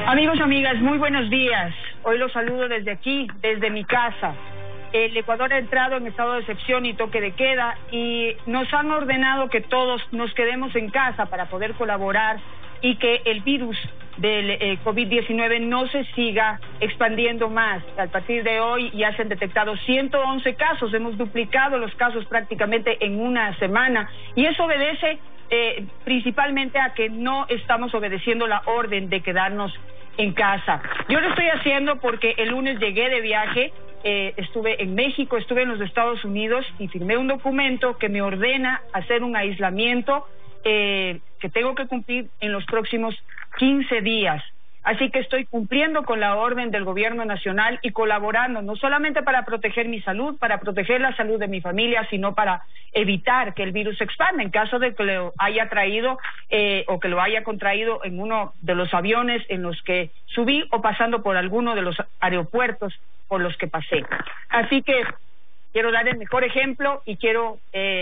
Amigos, amigas, muy buenos días. Hoy los saludo desde aquí, desde mi casa. El Ecuador ha entrado en estado de excepción y toque de queda y nos han ordenado que todos nos quedemos en casa para poder colaborar y que el virus del COVID-19 no se siga expandiendo más. A partir de hoy ya se han detectado 111 casos, hemos duplicado los casos prácticamente en una semana y eso obedece principalmente a que no estamos obedeciendo la orden de quedarnos en casa. Yo lo estoy haciendo porque el lunes llegué de viaje, estuve en México, estuve en los Estados Unidos y firmé un documento que me ordena hacer un aislamiento que tengo que cumplir en los próximos 15 días. Así que estoy cumpliendo con la orden del gobierno nacional y colaborando, no solamente para proteger mi salud, para proteger la salud de mi familia, sino para evitar que el virus se expanda en caso de que lo haya traído o que lo haya contraído en uno de los aviones en los que subí o pasando por alguno de los aeropuertos por los que pasé. Así que quiero dar el mejor ejemplo y quiero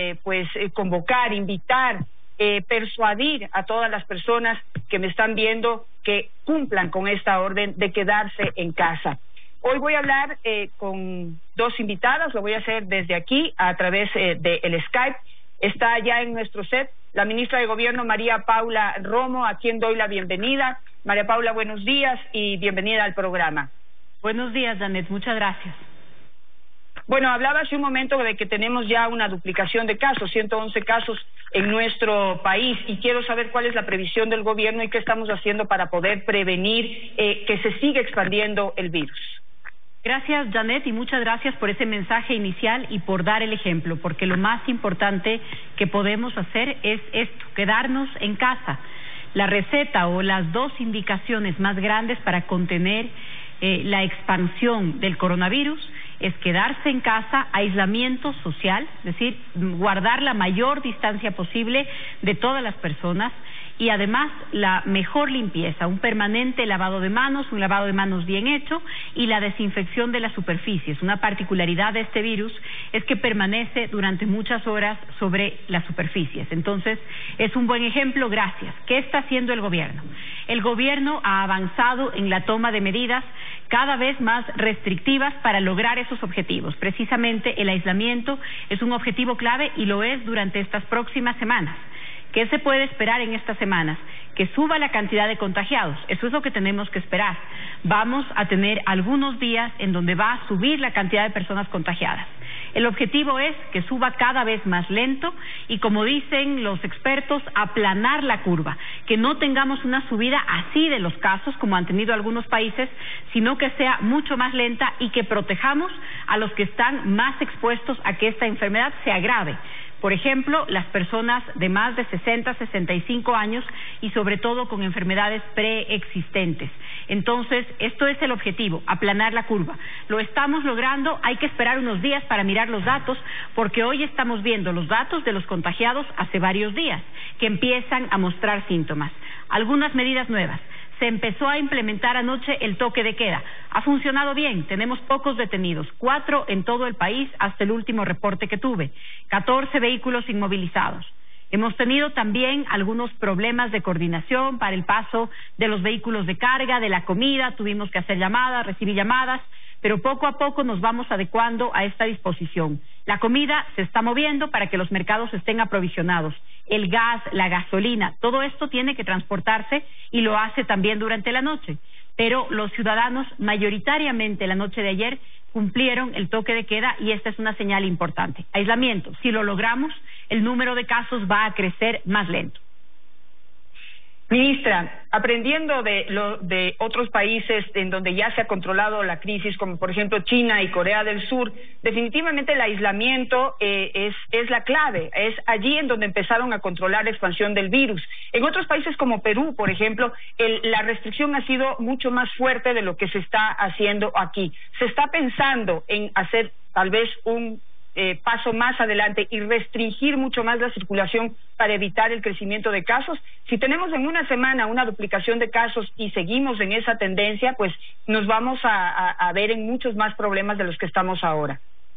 convocar, invitar, persuadir a todas las personas que me están viendo que cumplan con esta orden de quedarse en casa. Hoy voy a hablar con dos invitadas, lo voy a hacer desde aquí a través del Skype. Está ya en nuestro set la ministra de Gobierno María Paula Romo, a quien doy la bienvenida. María Paula, buenos días y bienvenida al programa. Buenos días, Janet, muchas gracias. Bueno, hablaba hace un momento de que tenemos ya una duplicación de casos, 111 casos en nuestro país, y quiero saber cuál es la previsión del gobierno y qué estamos haciendo para poder prevenir que se siga expandiendo el virus. Gracias, Janet, y muchas gracias por ese mensaje inicial y por dar el ejemplo, porque lo más importante que podemos hacer es esto, quedarnos en casa. La receta o las dos indicaciones más grandes para contener la expansión del coronavirus es quedarse en casa, aislamiento social, es decir, guardar la mayor distancia posible de todas las personas y además la mejor limpieza, un permanente lavado de manos, un lavado de manos bien hecho y la desinfección de las superficies. Una particularidad de este virus es que permanece durante muchas horas sobre las superficies. Entonces, es un buen ejemplo, gracias. ¿Qué está haciendo el gobierno? El gobierno ha avanzado en la toma de medidas cada vez más restrictivas para lograr esos objetivos. Precisamente el aislamiento es un objetivo clave y lo es durante estas próximas semanas. ¿Qué se puede esperar en estas semanas? Que suba la cantidad de contagiados. Eso es lo que tenemos que esperar. Vamos a tener algunos días en donde va a subir la cantidad de personas contagiadas. El objetivo es que suba cada vez más lento y, como dicen los expertos, aplanar la curva, que no tengamos una subida así de los casos como han tenido algunos países, sino que sea mucho más lenta y que protejamos a los que están más expuestos a que esta enfermedad se agrave. Por ejemplo, las personas de más de 60, 65 años y sobre todo con enfermedades preexistentes. Entonces, esto es el objetivo, aplanar la curva. Lo estamos logrando, hay que esperar unos días para mirar los datos, porque hoy estamos viendo los datos de los contagiados hace varios días, que empiezan a mostrar síntomas. Algunas medidas nuevas. Se empezó a implementar anoche el toque de queda. Ha funcionado bien, tenemos pocos detenidos, 4 en todo el país hasta el último reporte que tuve, 14 vehículos inmovilizados. Hemos tenido también algunos problemas de coordinación para el paso de los vehículos de carga, de la comida, tuvimos que hacer llamadas, recibir llamadas, pero poco a poco nos vamos adecuando a esta disposición. La comida se está moviendo para que los mercados estén aprovisionados. El gas, la gasolina, todo esto tiene que transportarse y lo hace también durante la noche. Pero los ciudadanos mayoritariamente la noche de ayer cumplieron el toque de queda y esta es una señal importante. Aislamiento, si lo logramos, el número de casos va a crecer más lento. Ministra, aprendiendo de otros países en donde ya se ha controlado la crisis, como por ejemplo China y Corea del Sur, definitivamente el aislamiento es la clave, es allí en donde empezaron a controlar la expansión del virus. En otros países como Perú, por ejemplo, la restricción ha sido mucho más fuerte de lo que se está haciendo aquí. Se está pensando en hacer tal vez un paso más adelante y restringir mucho más la circulación para evitar el crecimiento de casos. Si tenemos en una semana una duplicación de casos y seguimos en esa tendencia, pues nos vamos a ver en muchos más problemas de los que estamos ahora.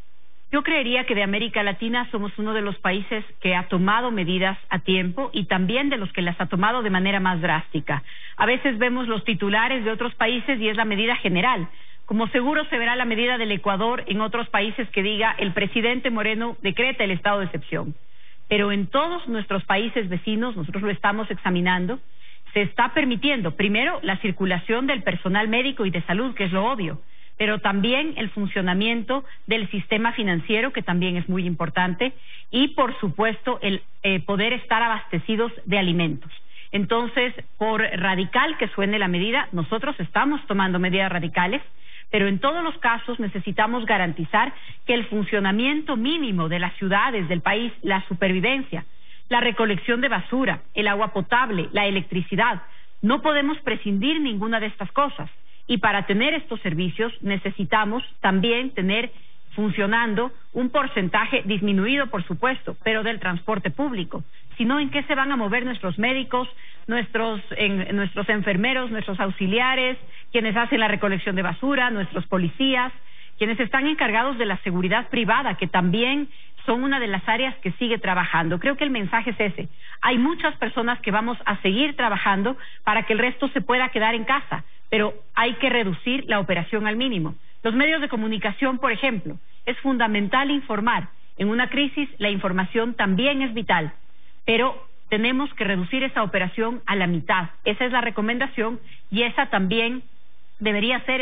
Yo creería que de América Latina somos uno de los países que ha tomado medidas a tiempo y también de los que las ha tomado de manera más drástica. A veces vemos los titulares de otros países y es la medida general. Como seguro se verá la medida del Ecuador en otros países que diga el presidente Moreno decreta el estado de excepción. Pero en todos nuestros países vecinos, nosotros lo estamos examinando, se está permitiendo primero la circulación del personal médico y de salud, que es lo obvio, pero también el funcionamiento del sistema financiero, que también es muy importante, y por supuesto el poder estar abastecidos de alimentos. Entonces, por radical que suene la medida, nosotros estamos tomando medidas radicales, pero en todos los casos necesitamos garantizar que el funcionamiento mínimo de las ciudades, del país, la supervivencia, la recolección de basura, el agua potable, la electricidad, no podemos prescindir ninguna de estas cosas. Y para tener estos servicios necesitamos también tener funcionando un porcentaje disminuido, por supuesto, pero del transporte público. Si no, ¿en qué se van a mover nuestros médicos, nuestros enfermeros, nuestros auxiliares, quienes hacen la recolección de basura, nuestros policías, quienes están encargados de la seguridad privada, que también son una de las áreas que sigue trabajando? Creo que el mensaje es ese. Hay muchas personas que vamos a seguir trabajando para que el resto se pueda quedar en casa, pero hay que reducir la operación al mínimo. Los medios de comunicación, por ejemplo, es fundamental informar. En una crisis la información también es vital, pero tenemos que reducir esa operación a la mitad. Esa es la recomendación y esa también debería ser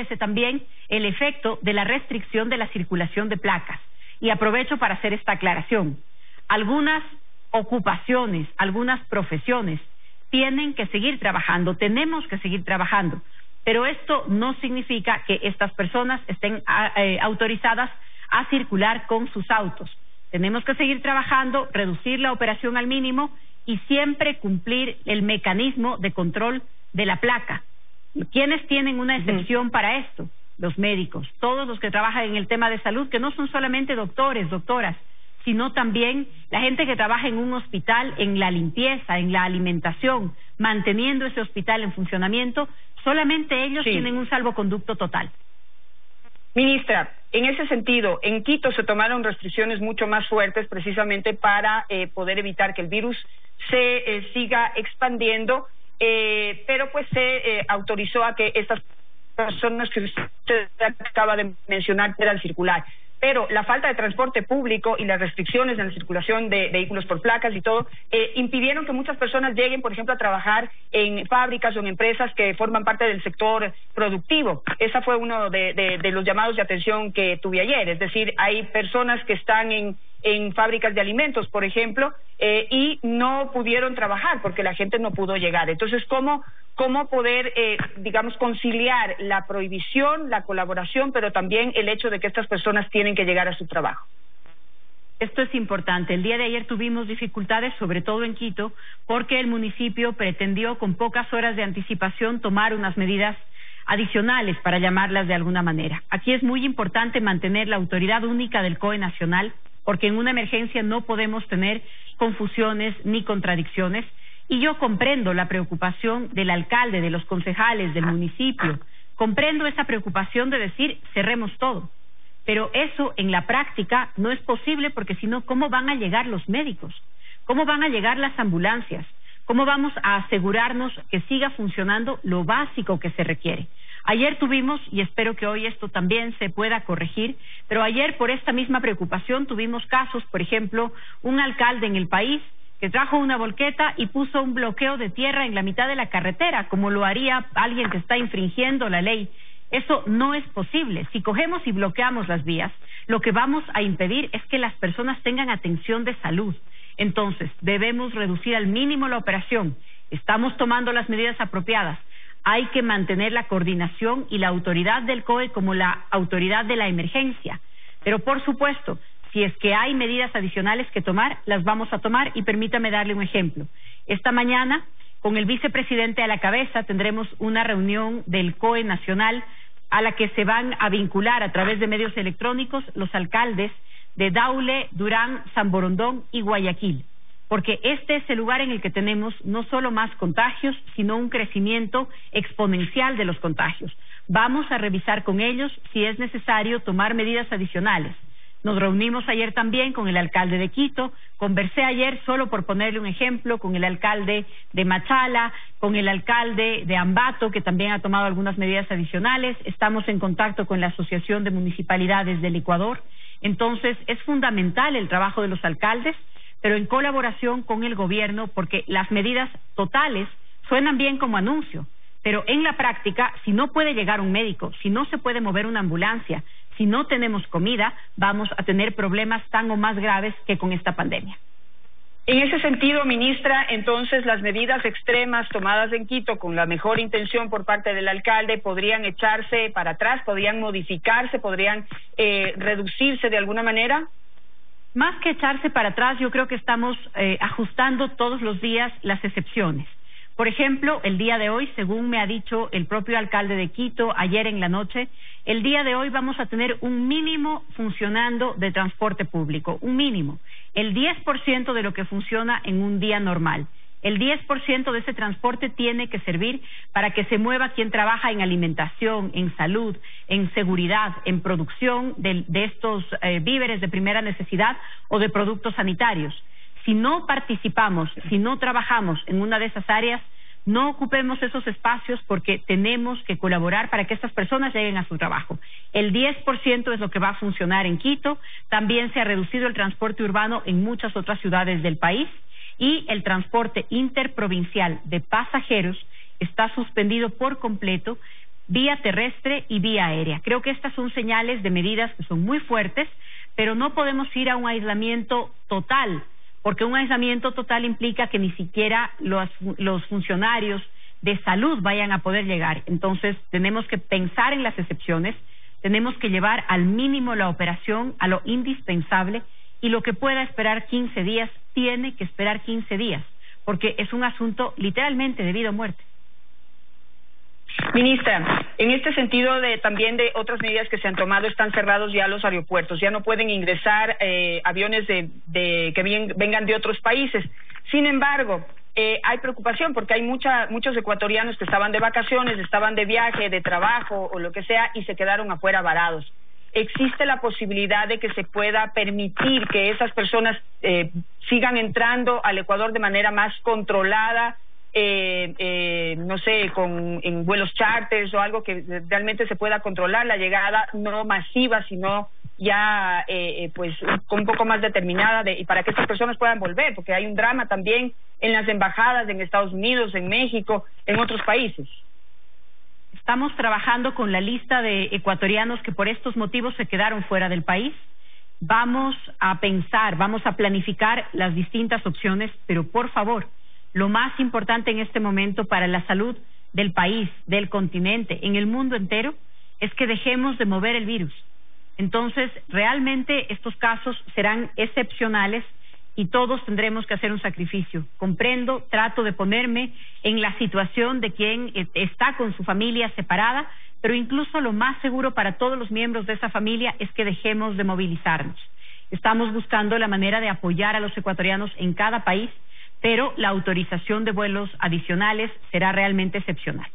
el efecto de la restricción de la circulación de placas. Y aprovecho para hacer esta aclaración. Algunas ocupaciones, algunas profesiones tienen que seguir trabajando, tenemos que seguir trabajando, pero esto no significa que estas personas estén autorizadas a circular con sus autos. Tenemos que seguir trabajando, reducir la operación al mínimo y siempre cumplir el mecanismo de control de la placa. ¿Quiénes tienen una excepción para esto? Los médicos, todos los que trabajan en el tema de salud, que no son solamente doctores, doctoras, sino también la gente que trabaja en un hospital, en la limpieza, en la alimentación, manteniendo ese hospital en funcionamiento. Solamente ellos tienen un salvoconducto total. Ministra, en ese sentido, en Quito se tomaron restricciones mucho más fuertes precisamente para poder evitar que el virus se siga expandiendo, pero pues se autorizó a que estas personas que usted acaba de mencionar puedan circular. Pero la falta de transporte público y las restricciones en la circulación de vehículos por placas y todo impidieron que muchas personas lleguen, por ejemplo, a trabajar en fábricas o en empresas que forman parte del sector productivo. Ese fue uno de los llamados de atención que tuve ayer. Es decir, hay personas que están en fábricas de alimentos, por ejemplo, y no pudieron trabajar porque la gente no pudo llegar. Entonces, ¿cómo poder, conciliar la prohibición, la colaboración, pero también el hecho de que estas personas tienen que llegar a su trabajo? Esto es importante. El día de ayer tuvimos dificultades, sobre todo en Quito, porque el municipio pretendió con pocas horas de anticipación tomar unas medidas adicionales, para llamarlas de alguna manera. Aquí es muy importante mantener la autoridad única del COE nacional, porque en una emergencia no podemos tener confusiones ni contradicciones. Y yo comprendo la preocupación del alcalde, de los concejales, del municipio. Comprendo esa preocupación de decir cerremos todo. Pero eso en la práctica no es posible, porque si no, ¿cómo van a llegar los médicos? ¿Cómo van a llegar las ambulancias? ¿Cómo vamos a asegurarnos que siga funcionando lo básico que se requiere? Ayer tuvimos, y espero que hoy esto también se pueda corregir, pero ayer por esta misma preocupación tuvimos casos, por ejemplo, un alcalde en el país que trajo una volqueta y puso un bloqueo de tierra en la mitad de la carretera, como lo haría alguien que está infringiendo la ley. Eso no es posible. Si cogemos y bloqueamos las vías, lo que vamos a impedir es que las personas tengan atención de salud. Entonces, debemos reducir al mínimo la operación. Estamos tomando las medidas apropiadas. Hay que mantener la coordinación y la autoridad del COE como la autoridad de la emergencia. Pero, por supuesto, si es que hay medidas adicionales que tomar, las vamos a tomar, y permítame darle un ejemplo. Esta mañana, con el vicepresidente a la cabeza, tendremos una reunión del COE nacional a la que se van a vincular a través de medios electrónicos los alcaldes de Daule, Durán, San Borondón y Guayaquil, porque este es el lugar en el que tenemos no solo más contagios, sino un crecimiento exponencial de los contagios. Vamos a revisar con ellos si es necesario tomar medidas adicionales. Nos reunimos ayer también con el alcalde de Quito, conversé ayer, solo por ponerle un ejemplo, con el alcalde de Machala, con el alcalde de Ambato, que también ha tomado algunas medidas adicionales. Estamos en contacto con la Asociación de Municipalidades del Ecuador. Entonces, es fundamental el trabajo de los alcaldes, pero en colaboración con el gobierno, porque las medidas totales suenan bien como anuncio, pero en la práctica, si no puede llegar un médico, si no se puede mover una ambulancia, si no tenemos comida, vamos a tener problemas tan o más graves que con esta pandemia. En ese sentido, ministra, entonces las medidas extremas tomadas en Quito con la mejor intención por parte del alcalde podrían echarse para atrás, podrían modificarse, podrían reducirse de alguna manera. Más que echarse para atrás, yo creo que estamos ajustando todos los días las excepciones. Por ejemplo, el día de hoy, según me ha dicho el propio alcalde de Quito ayer en la noche, el día de hoy vamos a tener un mínimo funcionando de transporte público, un mínimo, el 10% de lo que funciona en un día normal. El 10% de ese transporte tiene que servir para que se mueva quien trabaja en alimentación, en salud, en seguridad, en producción de estos víveres de primera necesidad o de productos sanitarios. Si no participamos, si no trabajamos en una de esas áreas, no ocupemos esos espacios porque tenemos que colaborar para que estas personas lleguen a su trabajo. El 10% es lo que va a funcionar en Quito. También se ha reducido el transporte urbano en muchas otras ciudades del país y el transporte interprovincial de pasajeros está suspendido por completo, vía terrestre y vía aérea. Creo que estas son señales de medidas que son muy fuertes, pero no podemos ir a un aislamiento total, porque un aislamiento total implica que ni siquiera los funcionarios de salud vayan a poder llegar. Entonces, tenemos que pensar en las excepciones, tenemos que llevar al mínimo la operación, a lo indispensable, y lo que pueda esperar 15 días, tiene que esperar 15 días, porque es un asunto literalmente de vida o muerte. Ministra, en este sentido también de otras medidas que se han tomado, están cerrados ya los aeropuertos, ya no pueden ingresar aviones que vengan de otros países. Sin embargo, hay preocupación porque hay muchos ecuatorianos que estaban de vacaciones, estaban de viaje, de trabajo o lo que sea y se quedaron afuera varados. ¿Existe la posibilidad de que se pueda permitir que esas personas sigan entrando al Ecuador de manera más controlada? No sé, en vuelos charters o algo que realmente se pueda controlar la llegada, no masiva, sino ya pues un poco más determinada y para que estas personas puedan volver, porque hay un drama también en las embajadas en Estados Unidos, en México, en otros países. Estamos trabajando con la lista de ecuatorianos que por estos motivos se quedaron fuera del país. Vamos a pensar, vamos a planificar las distintas opciones, pero por favor, lo más importante en este momento para la salud del país, del continente, en el mundo entero, es que dejemos de mover el virus. Entonces, realmente estos casos serán excepcionales y todos tendremos que hacer un sacrificio. Comprendo, trato de ponerme en la situación de quien está con su familia separada, pero incluso lo más seguro para todos los miembros de esa familia es que dejemos de movilizarnos. Estamos buscando la manera de apoyar a los ecuatorianos en cada país, pero la autorización de vuelos adicionales será realmente excepcional.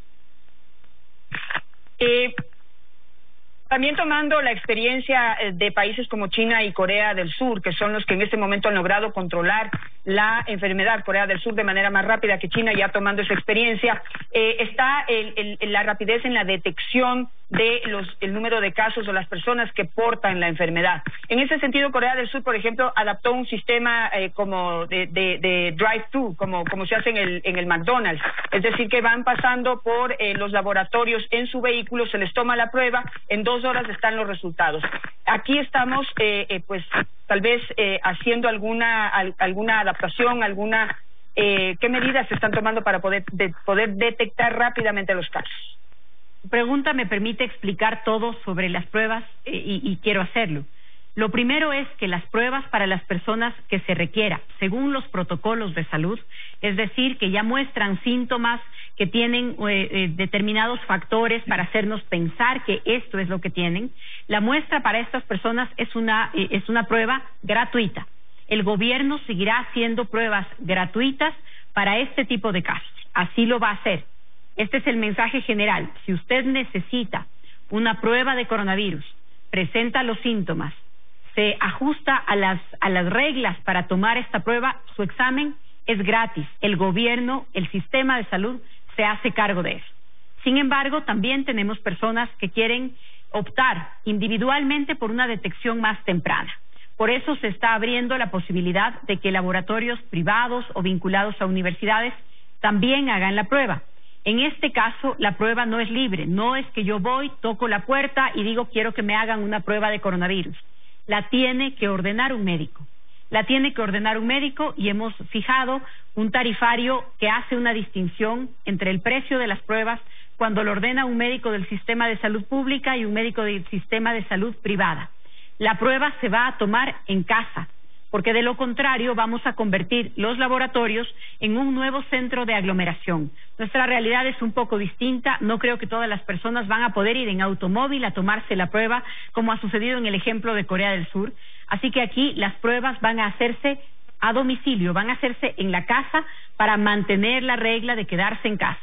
También tomando la experiencia de países como China y Corea del Sur, que son los que en este momento han logrado controlar la enfermedad, Corea del Sur de manera más rápida que China, ya tomando esa experiencia, está la rapidez en la detección de el número de casos o las personas que portan la enfermedad. En ese sentido, Corea del Sur, por ejemplo, adaptó un sistema como de drive-thru, como se hace en el McDonald's. Es decir, que van pasando por los laboratorios en su vehículo, se les toma la prueba, en 2 horas están los resultados. Aquí estamos, pues, tal vez haciendo alguna adaptación, ¿qué medidas se están tomando para poder detectar rápidamente los casos? Tu pregunta me permite explicar todo sobre las pruebas y quiero hacerlo. Lo primero es que las pruebas para las personas que se requiera, según los protocolos de salud, es decir, que ya muestran síntomas, que tienen determinados factores para hacernos pensar que esto es lo que tienen, la muestra para estas personas es una prueba gratuita. El gobierno seguirá haciendo pruebas gratuitas para este tipo de casos. Así lo va a hacer. Este es el mensaje general. Si usted necesita una prueba de coronavirus, presenta los síntomas, se ajusta a las reglas para tomar esta prueba, su examen es gratis. El gobierno, el sistema de salud se hace cargo de eso. Sin embargo, también tenemos personas que quieren optar individualmente por una detección más temprana. Por eso se está abriendo la posibilidad de que laboratorios privados o vinculados a universidades también hagan la prueba. En este caso, la prueba no es libre, no es que yo voy, toco la puerta y digo quiero que me hagan una prueba de coronavirus. La tiene que ordenar un médico. La tiene que ordenar un médico y hemos fijado un tarifario que hace una distinción entre el precio de las pruebas cuando lo ordena un médico del sistema de salud pública y un médico del sistema de salud privada. La prueba se va a tomar en casa, porque de lo contrario vamos a convertir los laboratorios en un nuevo centro de aglomeración. Nuestra realidad es un poco distinta, no creo que todas las personas van a poder ir en automóvil a tomarse la prueba, como ha sucedido en el ejemplo de Corea del Sur. Así que aquí las pruebas van a hacerse a domicilio, van a hacerse en la casa para mantener la regla de quedarse en casa.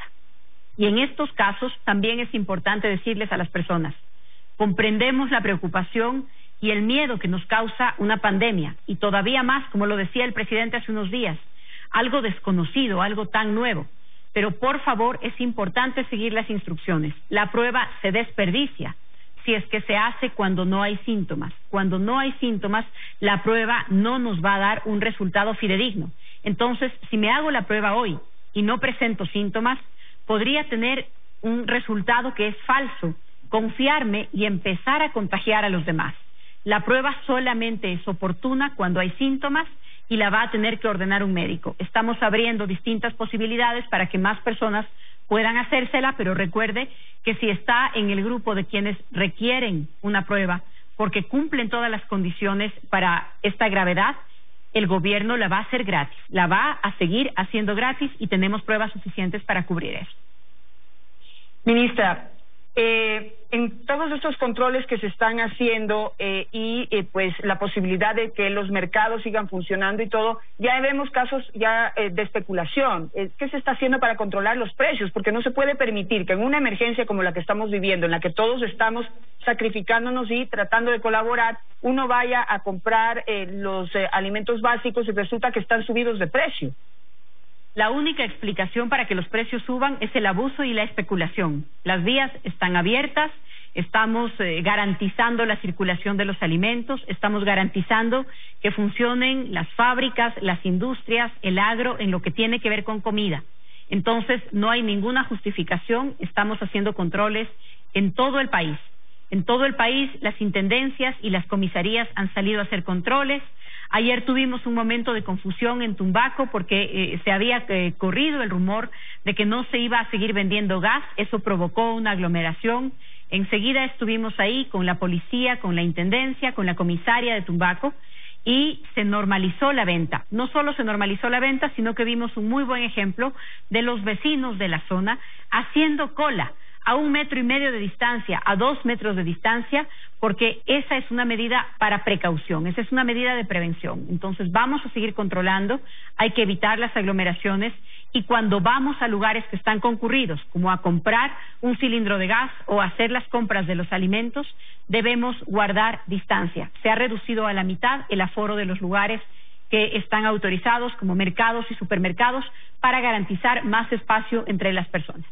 Y en estos casos también es importante decirles a las personas, comprendemos la preocupación y el miedo que nos causa una pandemia, y todavía más, como lo decía el presidente hace unos días, algo desconocido, algo tan nuevo. Pero por favor es importante seguir las instrucciones. La prueba se desperdicia si es que se hace cuando no hay síntomas. Cuando no hay síntomas, la prueba no nos va a dar un resultado fidedigno. Entonces, si me hago la prueba hoy y no presento síntomas, podría tener un resultado que es falso, confiarme y empezar a contagiar a los demás. La prueba solamente es oportuna cuando hay síntomas y la va a tener que ordenar un médico. Estamos abriendo distintas posibilidades para que más personas puedan hacérsela, pero recuerde que si está en el grupo de quienes requieren una prueba porque cumplen todas las condiciones para esta gravedad, el gobierno la va a hacer gratis, la va a seguir haciendo gratis y tenemos pruebas suficientes para cubrir eso. Ministra, en todos estos controles que se están haciendo pues la posibilidad de que los mercados sigan funcionando y todo, ya vemos casos ya de especulación. ¿Qué se está haciendo para controlar los precios? Porque no se puede permitir que en una emergencia como la que estamos viviendo, en la que todos estamos sacrificándonos y tratando de colaborar, uno vaya a comprar los alimentos básicos y resulta que están subidos de precio. La única explicación para que los precios suban es el abuso y la especulación. Las vías están abiertas, estamos garantizando la circulación de los alimentos, estamos garantizando que funcionen las fábricas, las industrias, el agro, en lo que tiene que ver con comida. Entonces, no hay ninguna justificación, estamos haciendo controles en todo el país. En todo el país, las intendencias y las comisarías han salido a hacer controles. Ayer tuvimos un momento de confusión en Tumbaco porque se había corrido el rumor de que no se iba a seguir vendiendo gas. Eso provocó una aglomeración. Enseguida estuvimos ahí con la policía, con la intendencia, con la comisaria de Tumbaco y se normalizó la venta. No solo se normalizó la venta, sino que vimos un muy buen ejemplo de los vecinos de la zona haciendo cola a 1,5 metros de distancia, a 2 metros de distancia, porque esa es una medida para precaución, esa es una medida de prevención. Entonces vamos a seguir controlando, hay que evitar las aglomeraciones y cuando vamos a lugares que están concurridos, como a comprar un cilindro de gas o a hacer las compras de los alimentos, debemos guardar distancia. Se ha reducido a la mitad el aforo de los lugares que están autorizados como mercados y supermercados para garantizar más espacio entre las personas.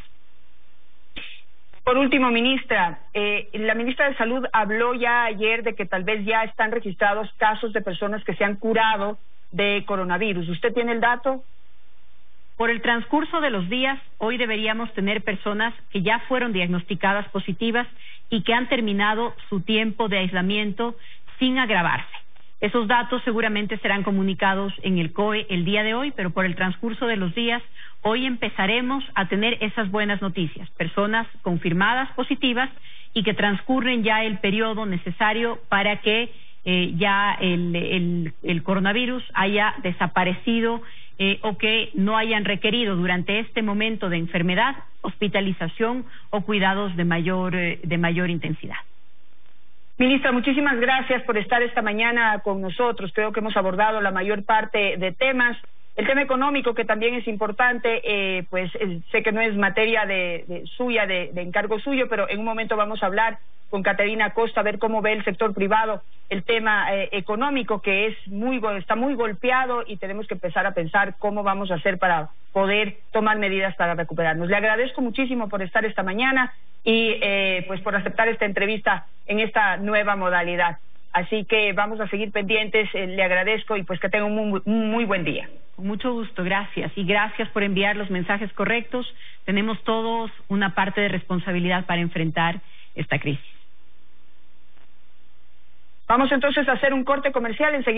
Por último, ministra, la ministra de Salud habló ya ayer de que tal vez ya están registrados casos de personas que se han curado de coronavirus. ¿Usted tiene el dato? Por el transcurso de los días, hoy deberíamos tener personas que ya fueron diagnosticadas positivas y que han terminado su tiempo de aislamiento sin agravarse. Esos datos seguramente serán comunicados en el COE el día de hoy, pero por el transcurso de los días, hoy empezaremos a tener esas buenas noticias, personas confirmadas positivas y que transcurren ya el periodo necesario para que ya el coronavirus haya desaparecido o que no hayan requerido durante este momento de enfermedad hospitalización o cuidados de mayor intensidad. Ministra, muchísimas gracias por estar esta mañana con nosotros. Creo que hemos abordado la mayor parte de temas El tema económico, que también es importante, sé que no es materia de encargo suyo, pero en un momento vamos a hablar con Caterina Costa a ver cómo ve el sector privado el tema económico, que está muy golpeado, y tenemos que empezar a pensar cómo vamos a hacer para poder tomar medidas para recuperarnos. Le agradezco muchísimo por estar esta mañana y por aceptar esta entrevista en esta nueva modalidad. Así que vamos a seguir pendientes, le agradezco y que tenga un muy buen día. Con mucho gusto, gracias. Y gracias por enviar los mensajes correctos. Tenemos todos una parte de responsabilidad para enfrentar esta crisis. Vamos entonces a hacer un corte comercial. Enseguida